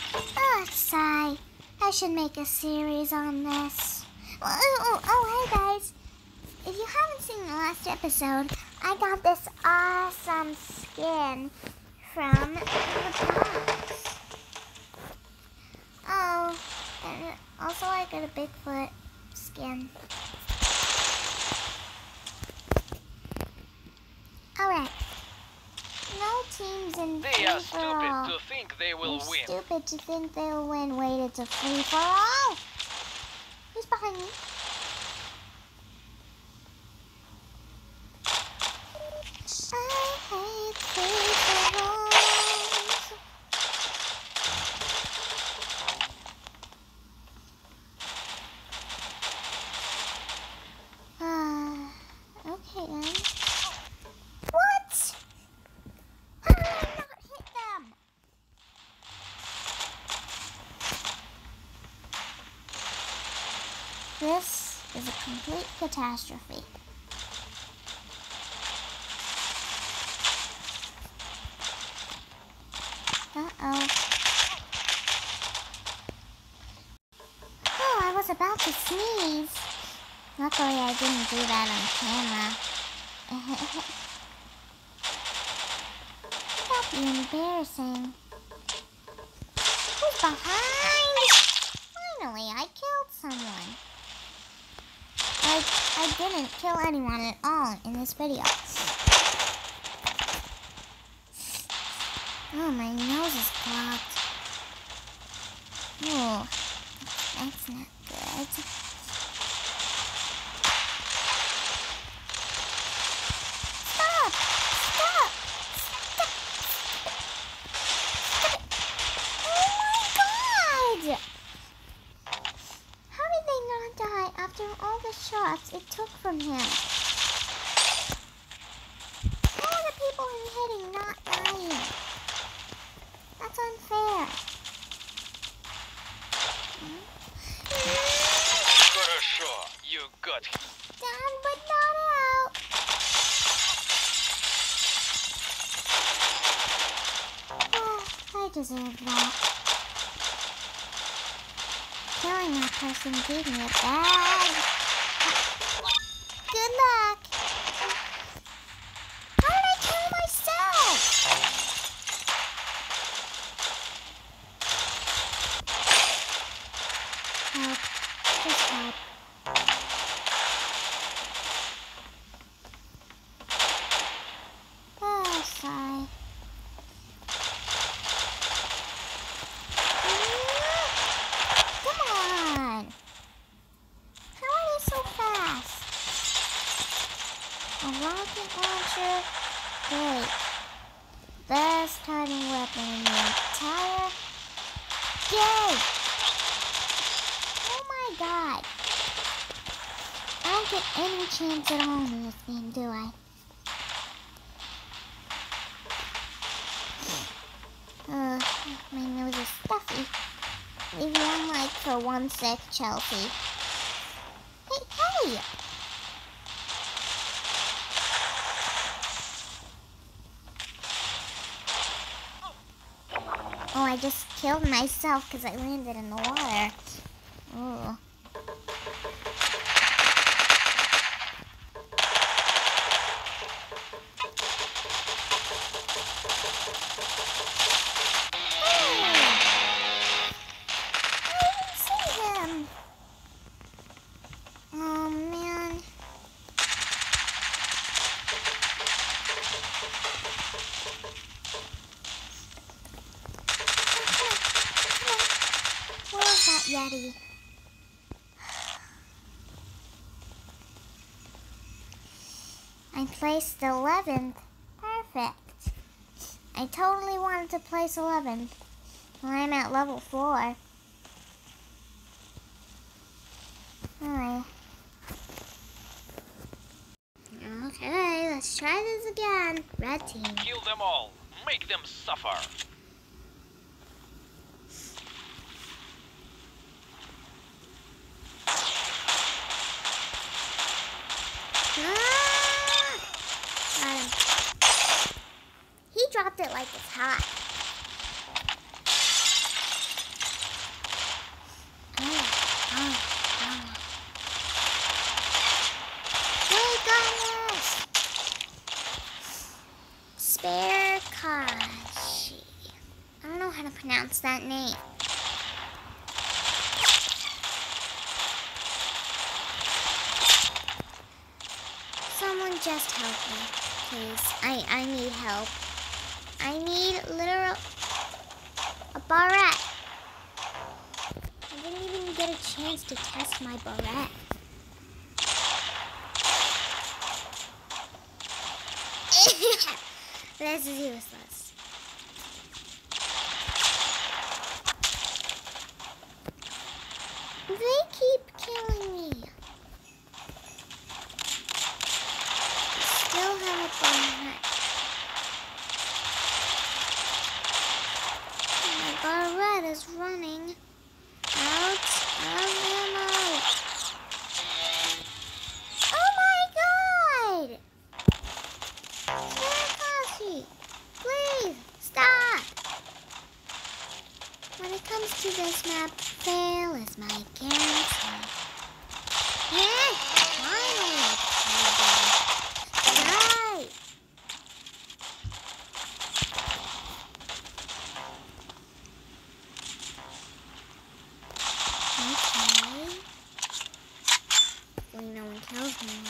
Oh, sigh. I should make a series on this. Oh, hey guys. If you haven't seen the last episode, I got this awesome skin from the box. Oh, and also I got a Bigfoot skin. Alright. No teams in They are free-for-all. stupid to think they will They're win. stupid to think they'll win. Wait, it's a free-for-all? Who's behind me? I hate free-for-alls. Okay then. What? How did I not hit them? This is a complete catastrophe. Uh-oh. Oh, I was about to sneeze. Luckily, I didn't do that on camera. That'd be embarrassing. Who's behind? Finally, I killed someone. I didn't kill anyone at all in this video. Oh, my nose is clogged. Oh, that's not good. Stop! Stop! Stop! Oh my god! How did they not die after all the shots it took from him? How are the people I'm hitting not dying? That's unfair. Хорошо, you got him. Down but not out. Oh, I deserve that. Killing that person gave me a bad. Good luck. How did I kill myself? Help. Just help. Oh, sigh. Come on. How are they so fast? A rocket launcher? Great. Best hunting weapon in the entire game. Oh my god. I don't get any chance at all in this game, do I? My nose is stuffy. Leave me on mic for 1 sec, Chelsea. Hey! Oh, I just killed myself because I landed in the water. Ooh. Yeti. I placed 11th. Perfect. I totally wanted to place 11th. Well, I'm at level 4. Alright. Okay, let's try this again. Red team. Kill them all. Make them suffer. He dropped it like it's hot. pronounce that name. Someone just help me, please. I need help. I need a barrette. I didn't even get a chance to test my barrette. This is useless. They keep killing me. Still have a barrette. My barrette is running out of ammo. Oh my god! Sarakashi, please stop! When it comes to this map, fail is my guarantee. Yeah, finally! Die! Okay. Hopefully no one kills me.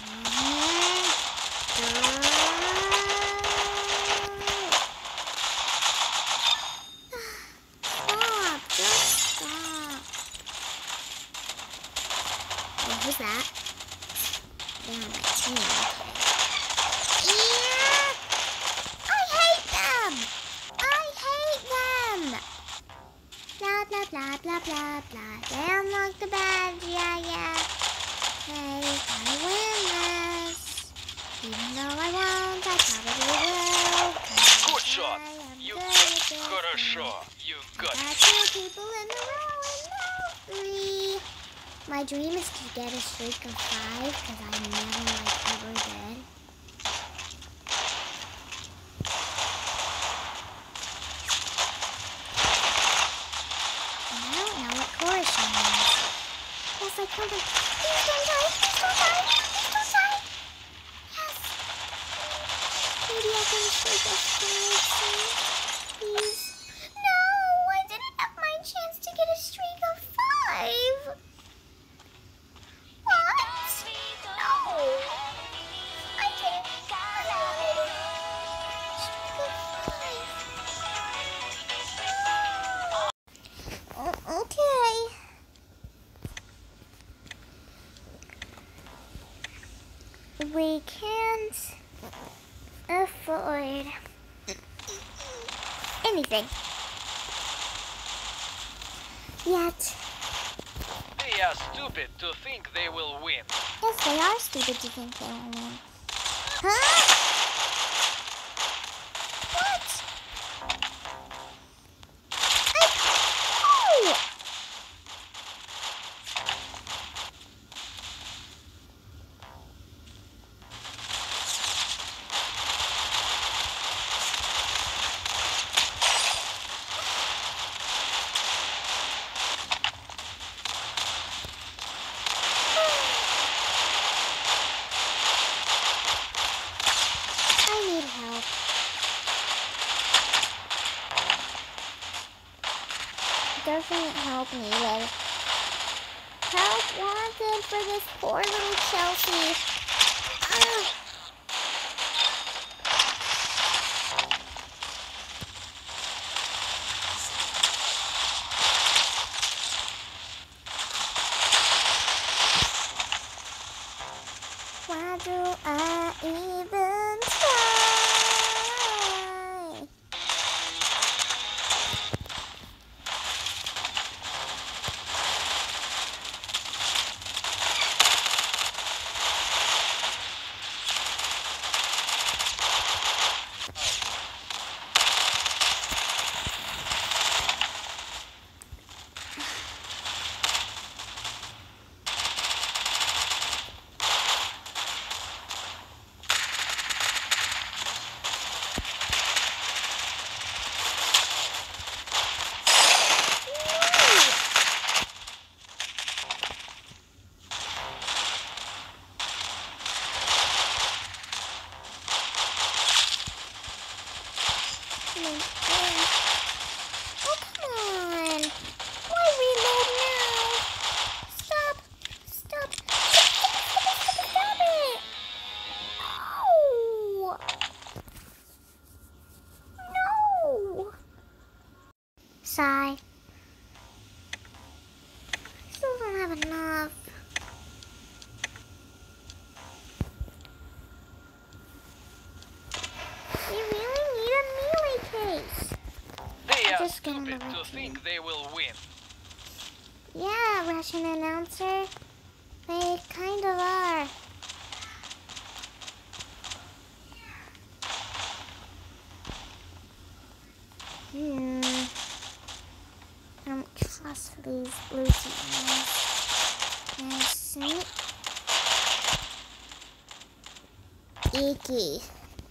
Stop! Just stop! Oh, who's that? They're on my team, okay. Yeah! I hate them! I hate them! Blah, blah, blah, blah, blah, blah. They unlock the badge, yeah. Hey, I win this. Even though I won't, I probably will. Good shot. You хорошо. You got I got 2 people in a row and now 3. My dream is to get a streak of 5 because I never ever did. And I don't know what chorus she means. Yes, I killed him. Please don't die. Please don't die. Please don't die. Yes. Maybe I can streak of 5 soon. Please. No, I didn't have my chance to get a streak of 5. What? No. I didn't get a streak of 5. Oh, okay. We can't afford anything yet. They are stupid to think they will win. Yes, they are stupid to think they will win. Huh? What? Oh! I need help. Doesn't help needed. Help wanted for this poor little Chelsea. Ugh. Why do I even try? die. I still don't have enough. You really need a melee case. They are Just get on the stupid to right think they will win. Yeah, Russian announcer. They kind of are. I don't trust these blue teams. Sneak. Icky.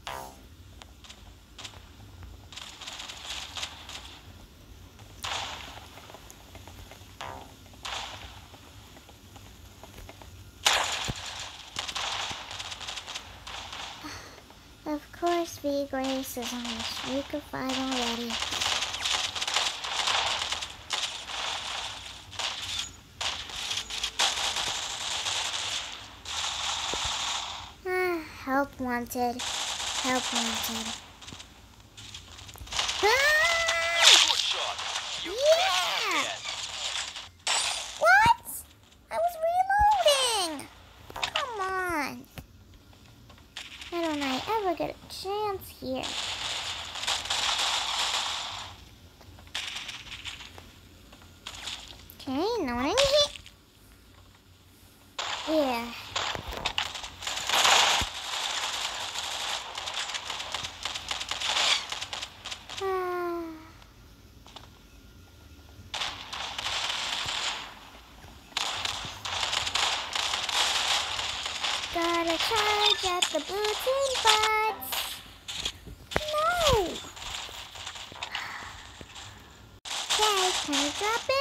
Of course, V Grace is on the streak of 5 already. Help wanted. Help wanted. Good shot. You Yeah! got it. What? I was reloading! Come on. Why don't I ever get a chance here? Okay, no one in here. Yeah. Gotta charge at the blue team butts. No! Okay, can you drop